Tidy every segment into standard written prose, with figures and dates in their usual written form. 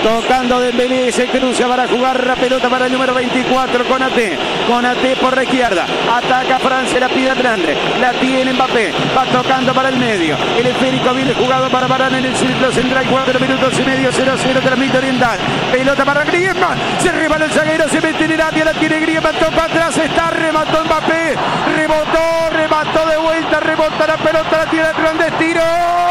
tocando Dembélé, se cruza para jugar la pelota para el número 24, Konaté por la izquierda, ataca Francia, la pide Hernández, la tiene Mbappé, va tocando para el medio, el esférico viene jugado para Varane en el círculo central, 4 minutos y medio, 0-0, transmite Oriental, pelota para Griezmann, se resbaló el zaguero, se mete en el área, la tiene Griezmann, toca atrás, remató Mbappé, remató de vuelta, rebota la pelota, la tiene Hernández, tiro.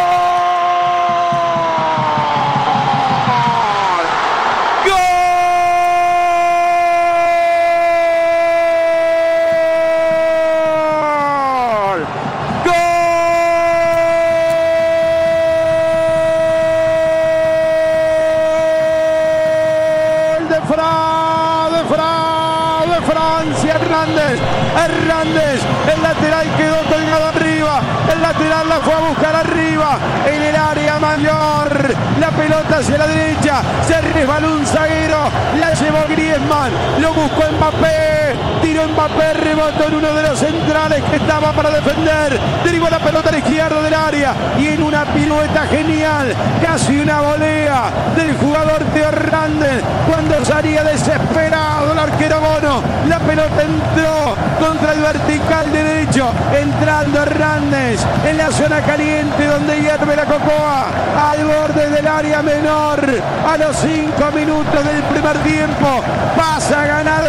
Hernández, el lateral quedó colgado arriba, el lateral la fue a buscar arriba, en el área mayor, la pelota hacia la derecha, se resbaló un zaguero, la llevó Griezmann, lo buscó Mbappé, tiró Mbappé, rebotó en uno de los centrales que estaba para defender, derivó la pelota a la izquierda del área y en una pirueta genial, casi una volea del jugador Theo Hernández, cuando salía desesperado el arquero Bono, la pelota entró contra el vertical derecho, entrando Hernández en la zona caliente donde hierve la cocoa, al borde del área menor, a los 5 minutos del primer tiempo, pasa a ganar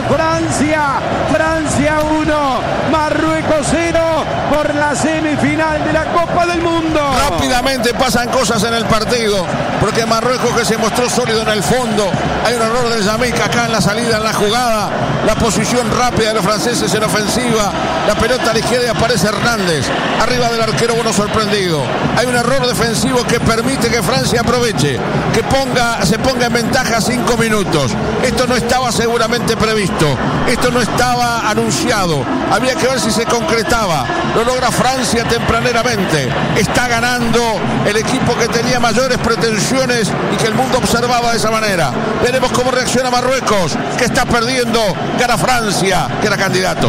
Francia 1, Marruecos 0 por la semifinal de la Copa del Mundo. Rápidamente pasan cosas en el partido, porque Marruecos, que se mostró sólido en el fondo, hay un error de Yamik acá en la salida, en la jugada, la posición rápida de los franceses en ofensiva, la pelota a la izquierda y aparece Hernández, arriba del arquero Bono sorprendido. Hay un error defensivo que permite que Francia aproveche, que se ponga en ventaja 5 minutos. Esto no estaba seguramente previsto, esto no estaba anunciado, había que ver si se concretaba. Lo logra Francia tempraneramente, está ganando el equipo que tenía mayores pretensiones y que el mundo observaba de esa manera. Veremos cómo reacciona Marruecos, que está perdiendo, gana Francia, que era candidato.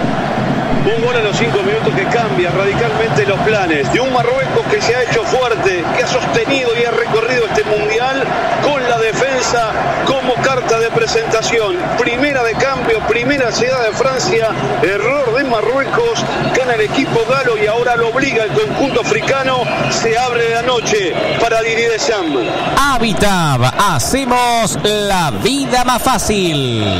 Un gol a los 5 minutos que cambia radicalmente los planes de un Marruecos que se ha hecho fuerte, que ha sostenido y ha recorrido este mundial con la defensa como carta de presentación. Primera de cambio, primera llegada de Francia, error de Marruecos, gana el equipo galo y ahora lo obliga el conjunto africano. Se abre la noche para Didier Deschamps. Habitab, hacemos la vida más fácil.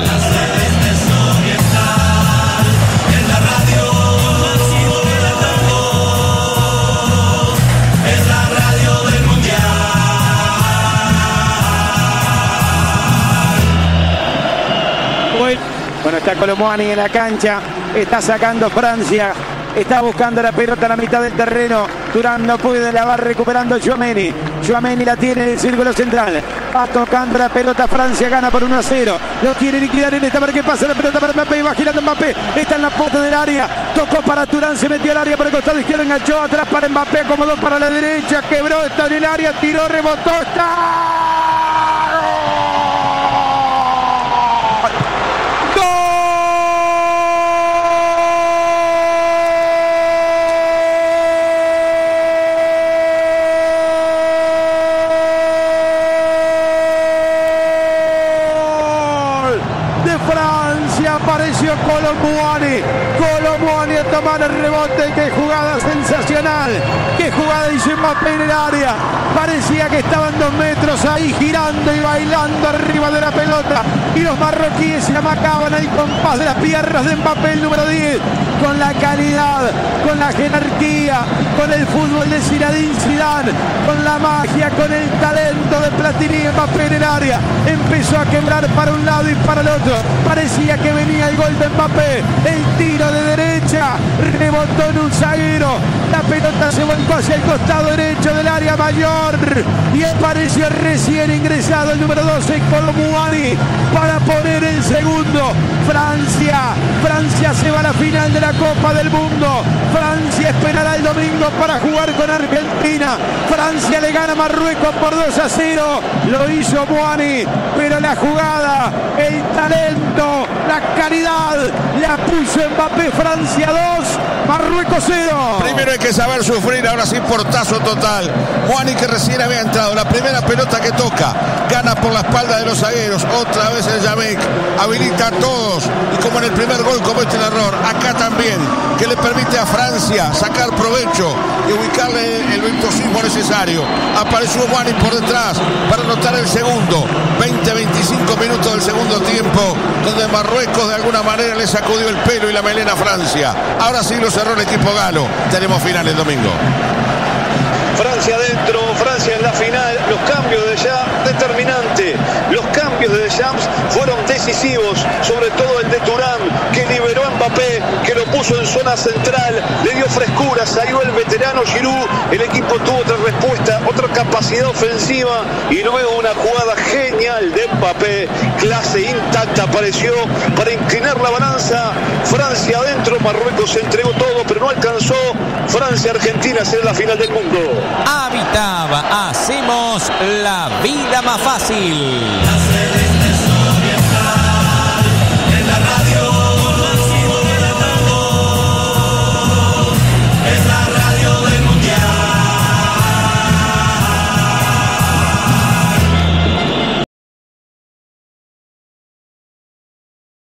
Bueno, está Colomboani en la cancha, está sacando Francia, está buscando la pelota a la mitad del terreno, Thuram no puede, la va recuperando Tchouaméni la tiene en el círculo central, va tocando la pelota, Francia gana por 1-0, lo quiere liquidar en esta, para que pase la pelota para Mbappé, va girando Mbappé, está en la puerta del área, tocó para Thuram, se metió al área por el costado izquierdo, enganchó atrás para Mbappé, acomodó para la derecha, quebró, está en el área, tiró, rebotó, está... Apareció Colomboani a tomar el rebote. Qué jugada sensacional, qué jugada hizo Mbappé en el área, parecía que estaban 2 metros ahí girando y bailando arriba de la pelota y los marroquíes se amacaban al compás de las piernas de Mbappé, el número 10, con la calidad, con la jerarquía, con el fútbol de Zinedine Zidane, con la magia, con el talento de Platini. Mbappé en el área empezó a quebrar para un lado y para el otro, parecía que venía el gol de Mbappé, el tiro de derecha, rebotó en un zaguero, la pelota se volcó hacia el costado derecho del área mayor y apareció recién ingresado el número 12, Colomboani, para poner el segundo. Francia se va a la final de la Copa del Mundo. Francia esperará el domingo para jugar con Argentina. Francia le gana a Marruecos por 2-0. Lo hizo Boani, pero la jugada, el talento, la calidad la puso Mbappé. Francia 2, Marruecos 0. Primero hay que saber sufrir, ahora sí portazo total. Boani, que recién había entrado, la primera pelota que toca, gana gana por la espalda de los zagueros. Otra vez el Jamek habilita a todos y como en el primer gol comete el error, acá también, que le permite a Francia sacar provecho y ubicarle el virtuosismo necesario. Apareció Wani por detrás para anotar el segundo. 20-25 minutos del segundo tiempo, donde Marruecos de alguna manera le sacudió el pelo y la melena a Francia. Ahora sí lo cerró el equipo galo. Tenemos final el domingo. Francia adentro, Francia en la final. Los cambios de Deschamps, determinante. Los cambios de Deschamps fueron decisivos, sobre todo el de Thuram, que liberó a Mbappé, que lo puso en zona central, le dio frescura, salió el veterano Giroud. El equipo tuvo otra respuesta, otra capacidad ofensiva y luego una jugada genial de Mbappé. Clase intacta apareció para inclinar la balanza. Francia adentro, Marruecos se entregó todo, pero no alcanzó. Francia-Argentina será la final del mundo. Habitab, hacemos la vida más fácil.